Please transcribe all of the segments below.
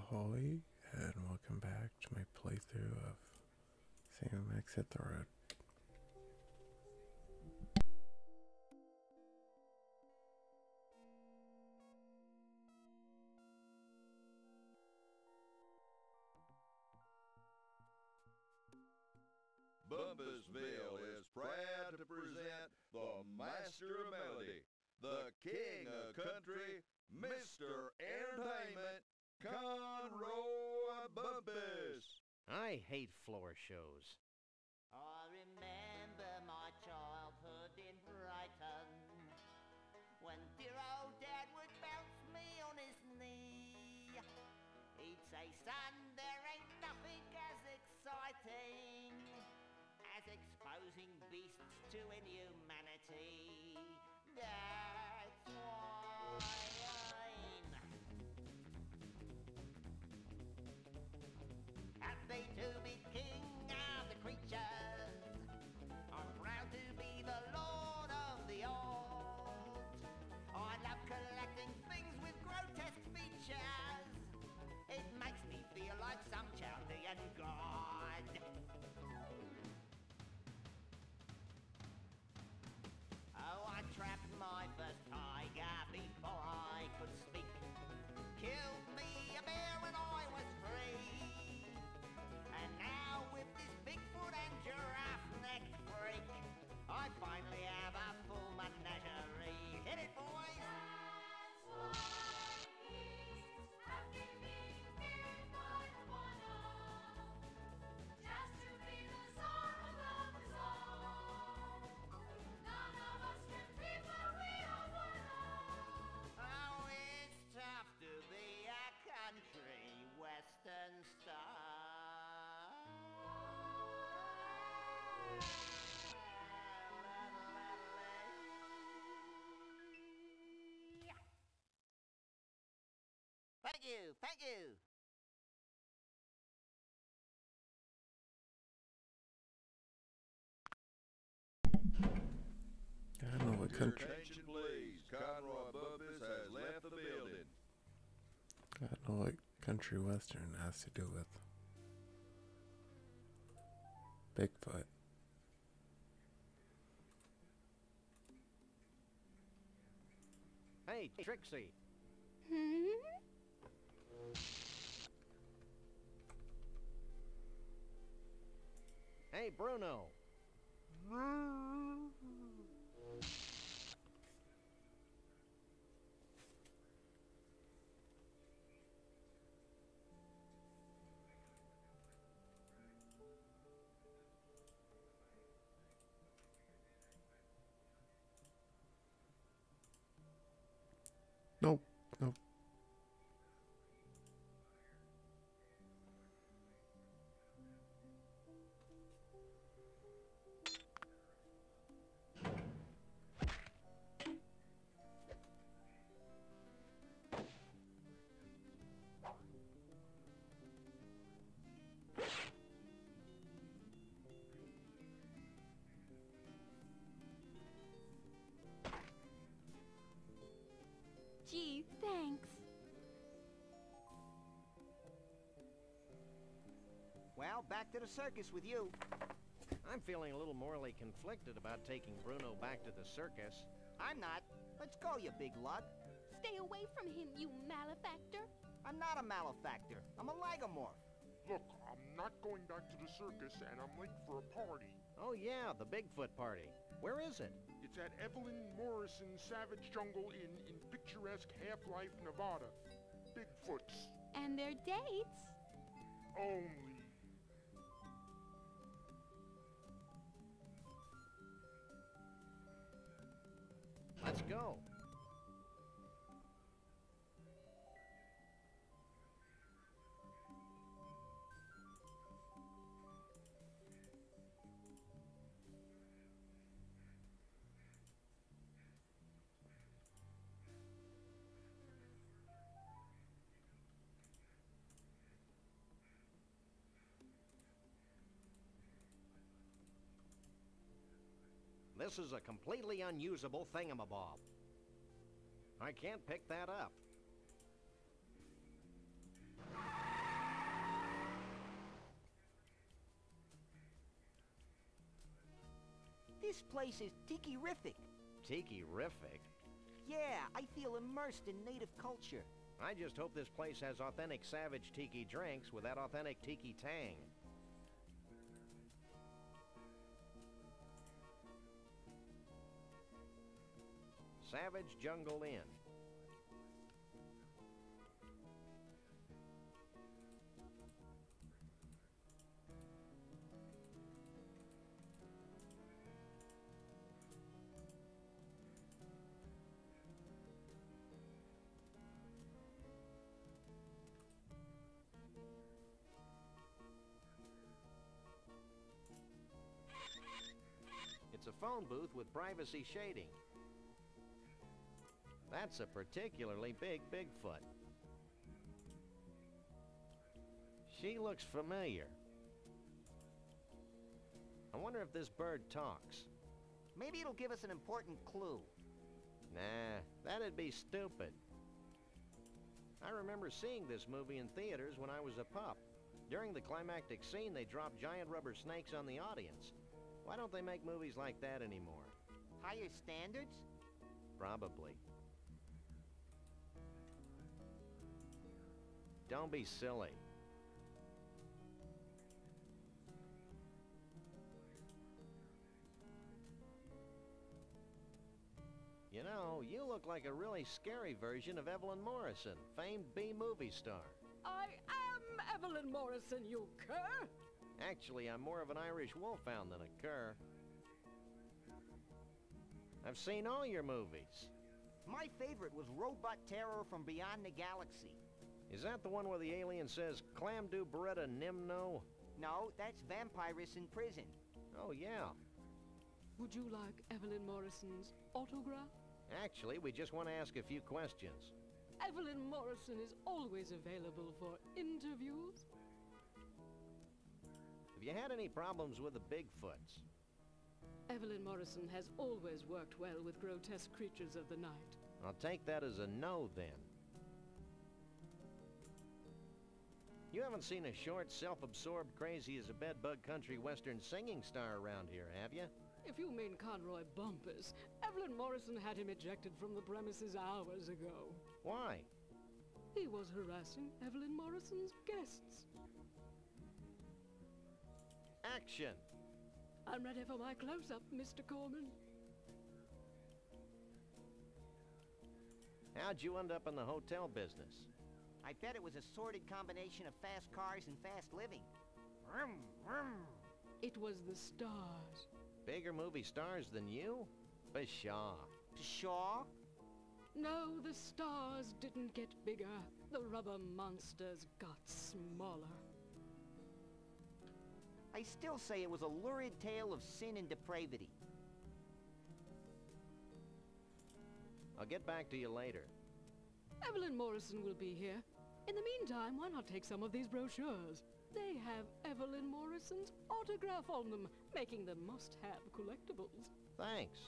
Ahoy, and welcome back to my playthrough of Sam Max Hit the Road. Bumpusville is proud to present the Master of Melody, the King of Country, Mr. Entertainment, Conroy Bumpus. I hate floor shows. I remember my childhood in Brighton, when dear old Dad would bounce me on his knee. He'd say, son, there ain't nothing as exciting as exposing beasts to inhumanity. That's why I'm happy to be king of the creatures. I'm proud to be the lord of the old. I love collecting things with grotesque features. It makes me feel like some Chaldean god. Oh, I trapped my first tiger before I could speak. Killed me a bear when I was free. And now with this Bigfoot and giraffe neck freak, I finally have a full menagerie. Hit it, boys! That's why he's after being feared by the one just to be the czar above us all. None of us can be, but we are one of. Oh, it's tough to be a country western star. Thank you, thank you. I don't know what Your country. attention, please. Conroy Bumpus has left the building. I don't know what country western has to do with Bigfoot. Hey, Trixie. Hey, Bruno. Nope, nope. Gee, thanks. Well, back to the circus with you. I'm feeling a little morally conflicted about taking Bruno back to the circus. I'm not. Let's go, you big lug. Stay away from him, you malefactor. I'm not a malefactor. I'm a lagomorph. Look, I'm not going back to the circus, and I'm late for a party. Oh yeah, the Bigfoot party. Where is it? It's at Evelyn Morrison's Savage Jungle Inn in picturesque Half-Life, Nevada. Bigfoots. And their dates. Only. Let's go. This is a completely unusable thingamabob. I can't pick that up. This place is tiki-rific. Tiki-rific? Yeah, I feel immersed in native culture. I just hope this place has authentic Savage Tiki drinks with that authentic Tiki tang. Savage Jungle Inn. It's a phone booth with privacy shading. That's a particularly big Bigfoot. She looks familiar. I wonder if this bird talks. Maybe it'll give us an important clue. Nah, that'd be stupid. I remember seeing this movie in theaters when I was a pup. During the climactic scene, they dropped giant rubber snakes on the audience. Why don't they make movies like that anymore? Higher standards? Probably. Don't be silly. You know, you look like a really scary version of Evelyn Morrison, famed B-movie star. I am Evelyn Morrison, you cur! Actually, I'm more of an Irish wolfhound than a cur. I've seen all your movies. My favorite was Robot Terror from Beyond the Galaxy. Is that the one where the alien says, "Clam do Beretta Nimno"? No, that's Vampirus in Prison. Oh, yeah. Would you like Evelyn Morrison's autograph? Actually, we just want to ask a few questions. Evelyn Morrison is always available for interviews. Have you had any problems with the Bigfoots? Evelyn Morrison has always worked well with grotesque creatures of the night. I'll take that as a no, then. You haven't seen a short, self-absorbed, crazy-as-a-bedbug country western singing star around here, have you? If you mean Conroy Bumpus, Evelyn Morrison had him ejected from the premises hours ago. Why? He was harassing Evelyn Morrison's guests. Action! I'm ready for my close-up, Mr. Corman. How'd you end up in the hotel business? I bet it was a sordid combination of fast cars and fast living. Vroom, vroom. It was the stars. Bigger movie stars than you? Pshaw. Pshaw? No, the stars didn't get bigger. The rubber monsters got smaller. I still say it was a lurid tale of sin and depravity. I'll get back to you later. Evelyn Morrison will be here. In the meantime, why not take some of these brochures? They have Evelyn Morrison's autograph on them, making them must-have collectibles. Thanks.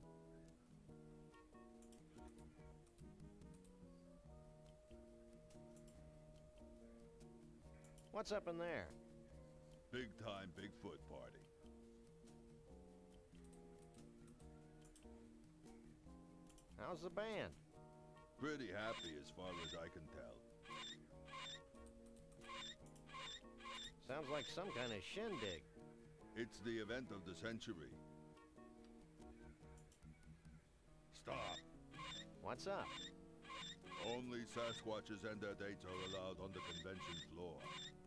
What's up in there? Big-time Bigfoot party. How's the band? Pretty happy as far as I can tell. Sounds like some kind of shindig. It's the event of the century. Stop. What's up? Only Sasquatches and their dates are allowed on the convention floor.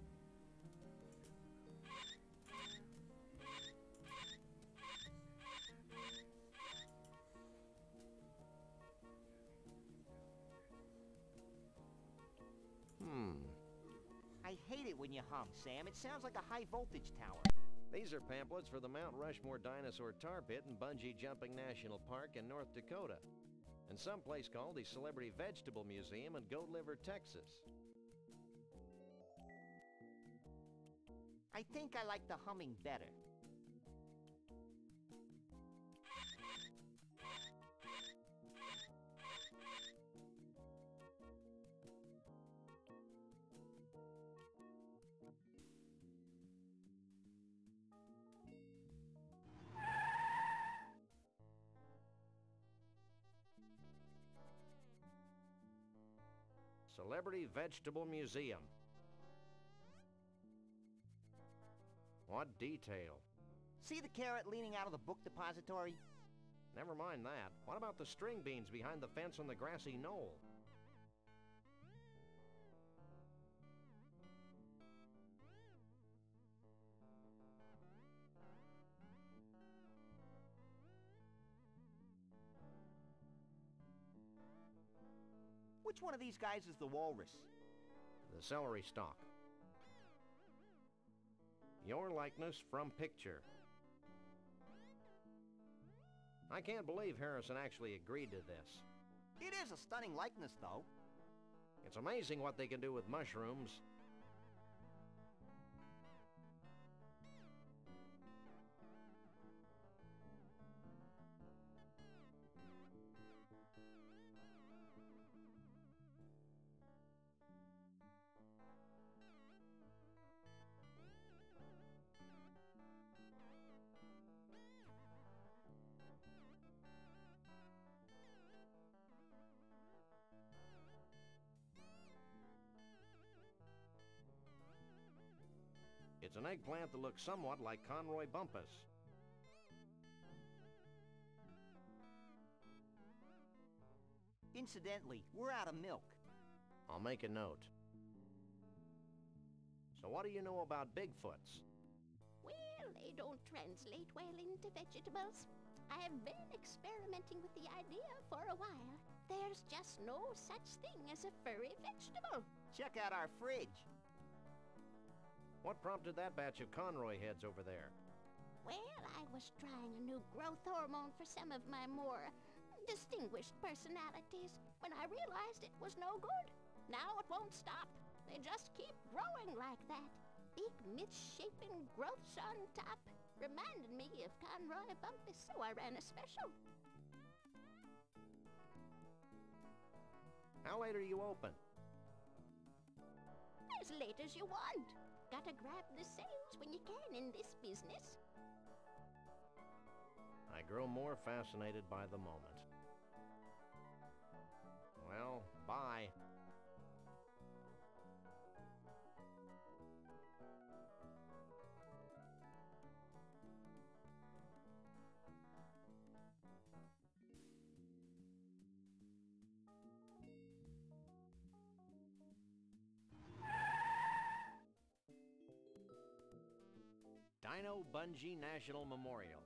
I hate it when you hum, Sam. It sounds like a high-voltage tower. These are pamphlets for the Mount Rushmore Dinosaur Tar Pit and Bungee Jumping National Park in North Dakota, and someplace called the Celebrity Vegetable Museum in Goat Liver, Texas. I think I like the humming better. Celebrity Vegetable Museum. What detail? See the carrot leaning out of the book depository? Never mind that. What about the string beans behind the fence on the grassy knoll? Which one of these guys is the walrus? The celery stalk. Your likeness from picture. I can't believe Harrison actually agreed to this. It is a stunning likeness, though. It's amazing what they can do with mushrooms. It's an eggplant that looks somewhat like Conroy Bumpus. Incidentally, we're out of milk. I'll make a note. So what do you know about Bigfoots? Well, they don't translate well into vegetables. I have been experimenting with the idea for a while. There's just no such thing as a furry vegetable. Check out our fridge. What prompted that batch of Conroy heads over there? Well, I was trying a new growth hormone for some of my more distinguished personalities when I realized it was no good. Now it won't stop. They just keep growing like that. Big misshapen growths on top. Reminded me of Conroy Bumpus, so I ran a special. How late are you open? As late as you want. Gotta grab the sales when you can in this business. I grow more fascinated by the moment. Well, bye. Dino Bungee National Memorial.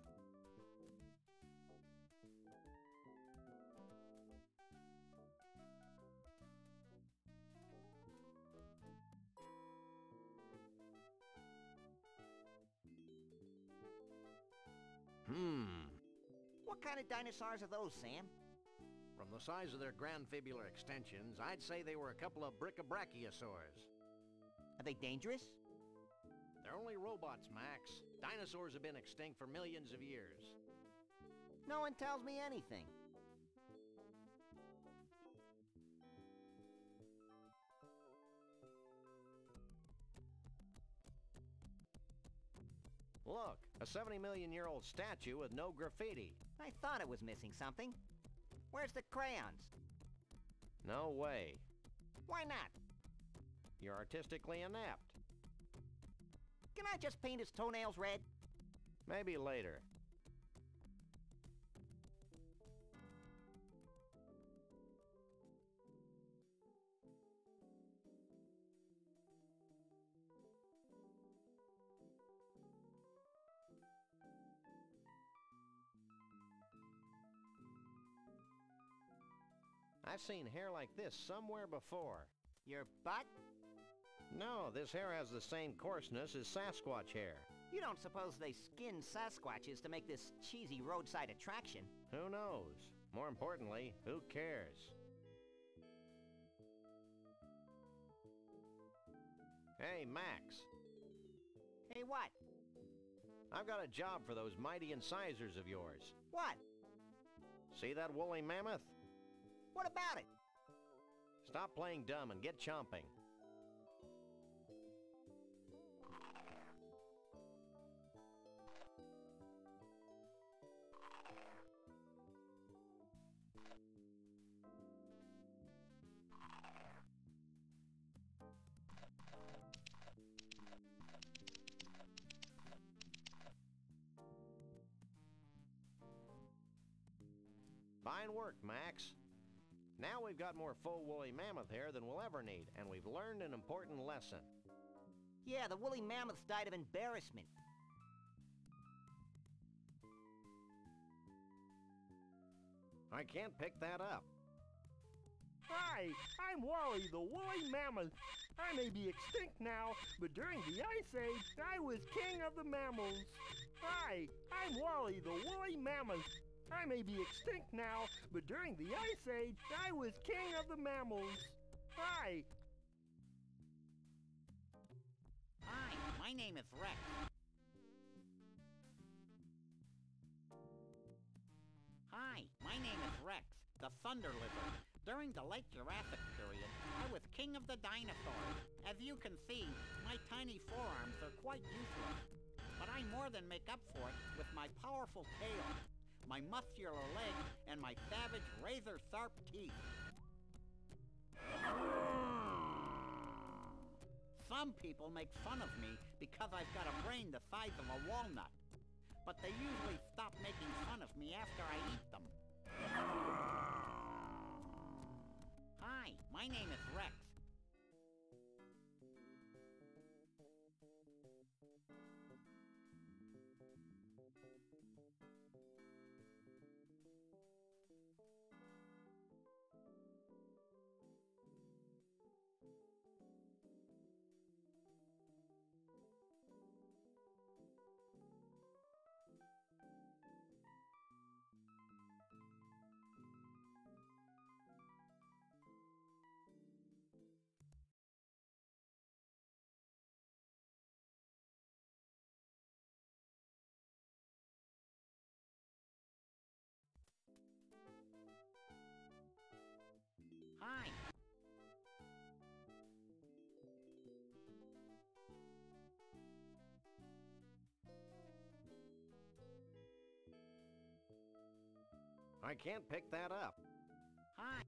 What kind of dinosaurs are those, Sam? From the size of their granfibular extensions, I'd say they were a couple of brachiosaurs. Are they dangerous? They're only robots, Max. Dinosaurs have been extinct for millions of years. No one tells me anything. Look, a 70-million-year-old statue with no graffiti. I thought it was missing something. Where's the crayons? No way. Why not? You're artistically inept. Can I just paint his toenails red? Maybe later. I've seen hair like this somewhere before. Your butt? No, this hair has the same coarseness as Sasquatch hair. You don't suppose they skin Sasquatches to make this cheesy roadside attraction? Who knows? More importantly, who cares? Hey, Max. Hey, what? I've got a job for those mighty incisors of yours. What? See that woolly mammoth? What about it? Stop playing dumb and get chomping. Fine work, Max. Now we've got more full woolly mammoth hair than we'll ever need, and we've learned an important lesson. Yeah, the woolly mammoths died of embarrassment. I can't pick that up. Hi, I'm Wally the woolly mammoth. I may be extinct now, but during the Ice Age, I was king of the mammals. Hi, I'm Wally the woolly mammoth. I may be extinct now, but during the Ice Age, I was king of the mammals. Hi. Hi, my name is Rex. Hi, my name is Rex, the Thunder Lizard. During the late Jurassic period, I was king of the dinosaurs. As you can see, my tiny forearms are quite useless. But I more than make up for it with my powerful tail, my muscular legs, and my savage razor-sharp teeth. Some people make fun of me because I've got a brain the size of a walnut. But they usually stop making fun of me after I eat them. Hi, my name is Rex. Hi. I can't pick that up. Hi.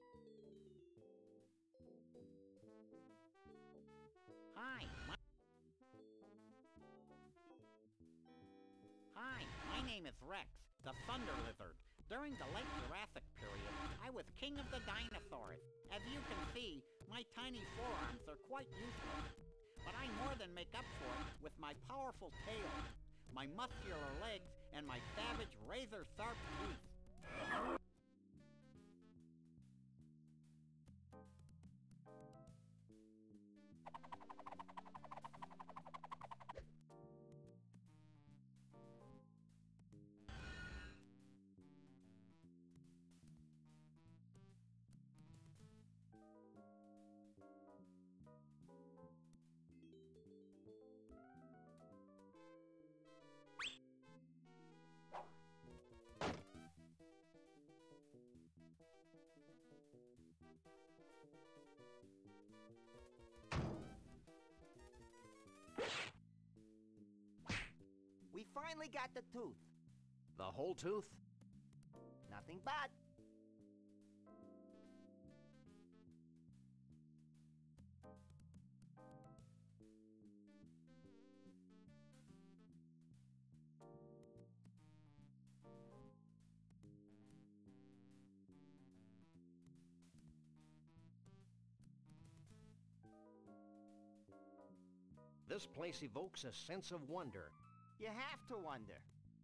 Hi. Hi, my name is Rex, the Thunder Lizard. During the late Jurassic period, I was king of the dinosaurs. As you can see, my tiny forearms are quite useless. But I more than make up for it with my powerful tail, my muscular legs, and my savage razor-sharp teeth. We finally got the tooth. The whole tooth? Nothing but. This place evokes a sense of wonder. You have to wonder.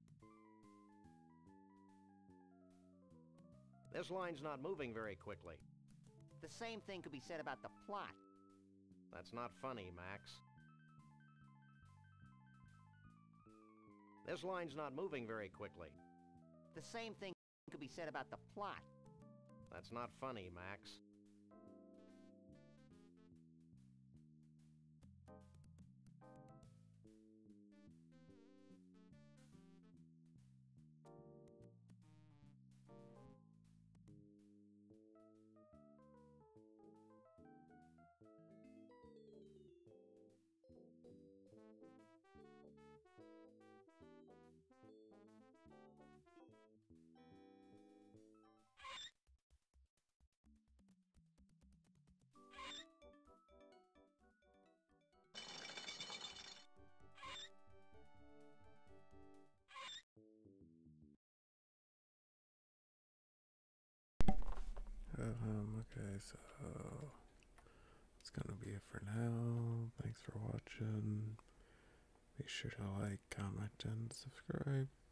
This line's not moving very quickly. The same thing could be said about the plot. That's not funny, Max. This line's not moving very quickly. The same thing could be said about the plot. That's not funny, Max. So it's gonna be it for now. Thanks for watching. Be sure to like, comment, and subscribe.